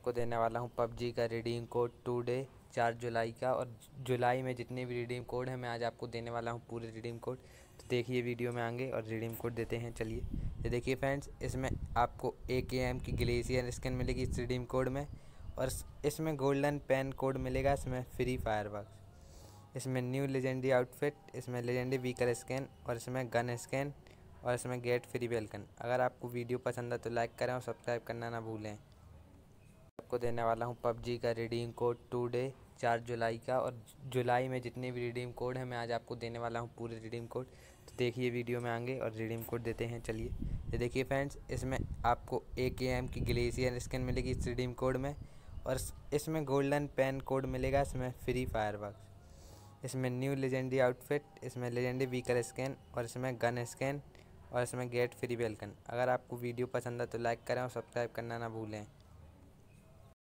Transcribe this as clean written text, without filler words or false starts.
आपको देने वाला हूँ पबजी का रिडीम कोड टुडे 4 जुलाई का। और जुलाई में जितने भी रिडीम कोड हैं मैं आज आपको देने वाला हूँ पूरे रिडीम कोड। तो देखिए वीडियो में आएंगे और रिडीम कोड देते हैं। चलिए ये देखिए फ्रेंड्स, इसमें आपको AKM की ग्लेशियर स्किन मिलेगी इस रिडीम कोड में। और इसमें गोल्डन पेन कोड मिलेगा, इसमें फ्री फायरवर्क्स, इसमें न्यू लेजेंडरी आउटफिट, इसमें लेजेंडरी व्हीकल स्कैन और इसमें गन स्कैन और इसमें गेट फ्री वेलकम। अगर आपको वीडियो पसंद है तो लाइक करें और सब्सक्राइब करना ना भूलें। आपको देने वाला हूँ पबजी का रिडीम कोड टुडे 4 जुलाई का। और जुलाई में जितने भी रिडीम कोड हैं मैं आज आपको देने वाला हूँ पूरे रिडीम कोड। तो देखिए वीडियो में आएंगे और रिडीम कोड देते हैं। चलिए ये देखिए फ्रेंड्स, इसमें आपको AKM की ग्लेशियर स्किन मिलेगी इस रिडीम कोड में। और इसमें गोल्डन पेन कोड मिलेगा, इसमें फ्री फायरवर्क्स, इसमें न्यू लेजेंडरी आउटफिट, इसमें लेजेंडरी व्हीकल स्कैन और इसमें गन स्कैन और इसमें गेट फ्री वेलकम। अगर आपको वीडियो पसंद है तो लाइक करें और सब्सक्राइब करना ना भूलें।